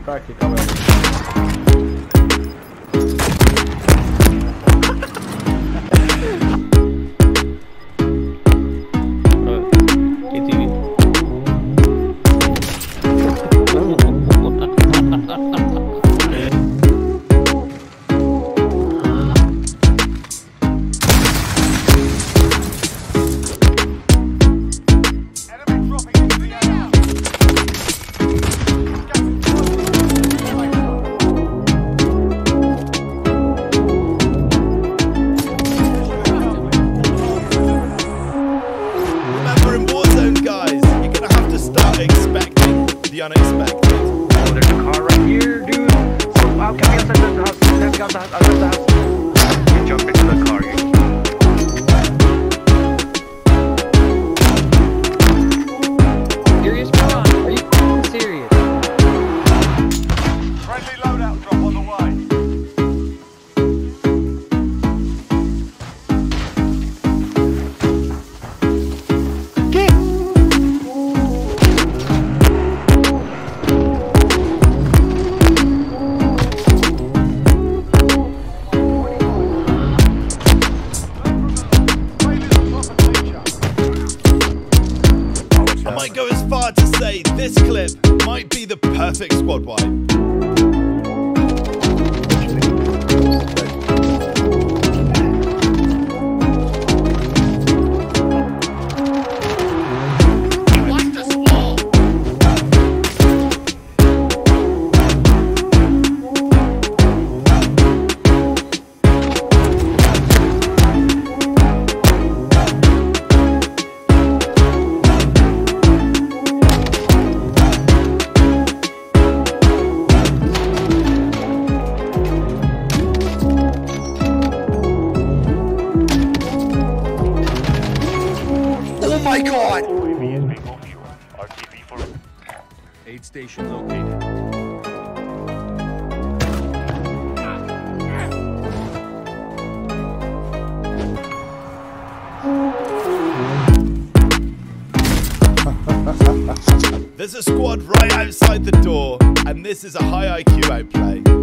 cracky coming. The unexpected. Oh, there's a car right here, dude. Oh, wow, can we outside the house? Can we outside the house? You jump into the car. Serious, bro? Are you serious? Friendly loadout drop on the way. I might go as far to say this clip might be the perfect squad wipe. Oh my god! UAV is being offshore. RTB for Aid station located. There's a squad right outside the door, and this is a high IQ outplay.